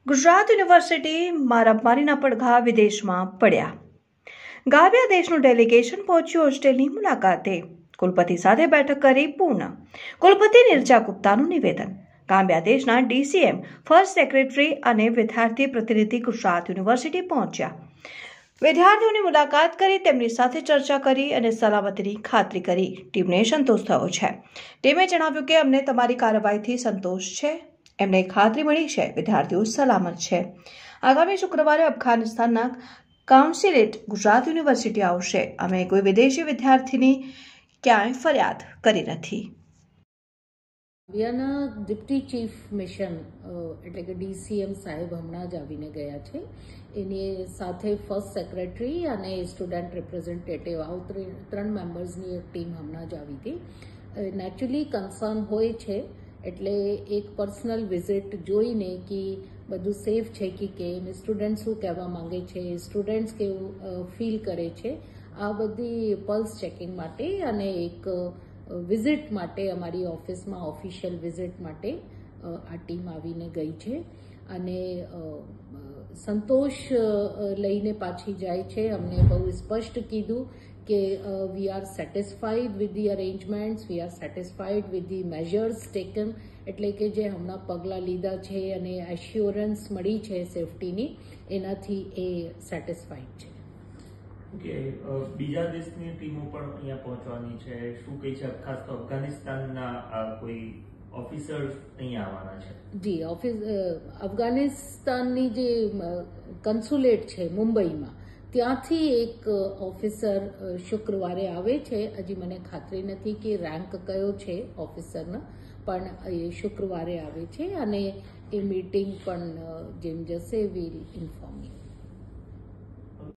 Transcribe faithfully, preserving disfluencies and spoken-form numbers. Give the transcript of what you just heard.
Gujarat university મારામારીના પડઘા વિદેશમાં પડ્યા। ગામ્બિયા દેશનું ડેલિગેશન પહોંચ્યું હોસ્ટેલની મુલાકાતે। કુલપતિ સાથે બેઠક કરી પૂર્ણ। કુલપતિ નિર્જા ગુપ્તાનું નિવેદન। ગામ્બિયા દેશના ડીસીએમ, ફર્સ્ટ સેક્રેટરી અને વિદ્યાર્થી પ્રતિનિધિ ગુજરાત યુનિવર્સિટી પહોંચ્યા। વિદ્યાર્થીઓની મુલાકાત કરી તેમની સાથે ચર્ચા કરી અને સલામતીની ખાતરી કરી। ટીમને સંતોષ થયો છે। ટીમે જણાવ્યું કે અમને તમારી કાર્યવાહીથી સંતોષ છે। એમને ખાતરી મળી છે વિદ્યાર્થીઓ સલામત છે। આગામી શુક્રવારે અફઘાનિસ્તાનના કાઉન્સિલેટ ગુજરાત યુનિવર્સિટી આવશે। અમે કોઈ વિદેશી વિદ્યાર્થીની ક્યાંય ફરિયાદ કરી નથી। ગામ્બિયાના ડિપ્ટી ચીફ મિશન એટલે કે ડીસીએમ સાહેબ હમણાં જ આવીને ગયા છે। એની સાથે ફર્સ્ટ સેક્રેટરી અને સ્ટુડન્ટ રિપ્રેઝેન્ટેટિવ આવું ત્રણ મેમ્બર્સની એક ટીમ હમણાં જ આવી હતી। નેચરલી કન્સર્ન હોય છે એટલે એક પર્સનલ વિઝિટ જોઈને કે બધું સેફ છે કે કેમ, સ્ટુડન્ટ શું કહેવા માંગે છે, સ્ટુડન્ટ્સ કેવું ફીલ કરે છે, આ બધી પલ્સ ચેકિંગ માટે અને એક વિઝિટ માટે અમારી ઓફિસમાં ઓફિશિયલ વિઝિટ માટે આ ટીમ આવીને ગઈ છે અને સંતોષ લઈને પાછી જાય છે। અમને બહુ સ્પષ્ટ કીધું કે we are satisfied with the arrangements, we are satisfied with the measures taken, એટલે કે જે હમણાં પગલાં લીધા છે અને એશ્યોરન્સ મળી છે સેફટીની, એનાથી એ સેટિસ્ફાઈડ છે। કે બીજા દેશની ટીમો પણ અહીંયા પહોંચવાની છે, શું કહે છે? ખાસ તો અફઘાનિસ્તાનના કોઈ ઓફિસર્સ અહીંયા આવવાના છે? જી, ઓફિસ અફઘાનિસ્તાનની જે કન્સ્યુલેટ છે મુંબઈમાં, ત્યાંથી એક ઓફિસર શુક્રવારે આવે છે। હજી મને ખાતરી નથી કે રેન્ક કયો છે ઓફિસરનો, પણ એ શુક્રવારે આવે છે અને એ મીટિંગ પણ જેમ જશે વીલ ઇન્ફોર્મ યુ।